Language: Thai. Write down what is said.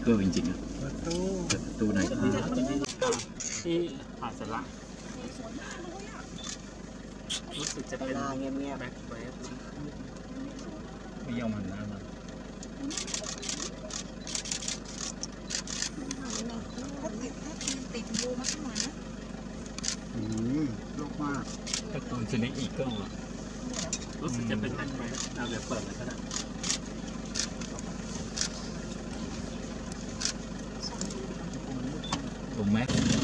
อร์จริงๆอ่ะประตูไหนที่หาดสลักรู้สึกจะเป็นเงียบๆแบ็คเวฟไม่ยอมหันหน้ามาติดบูมาข้างหลังนะโลกมากตระกูลชนิดอีเกิลรู้สึกจะเป็นแบ็คเวฟเอาเดี๋ยวเปิดเลยก็ได้ผมแม็ก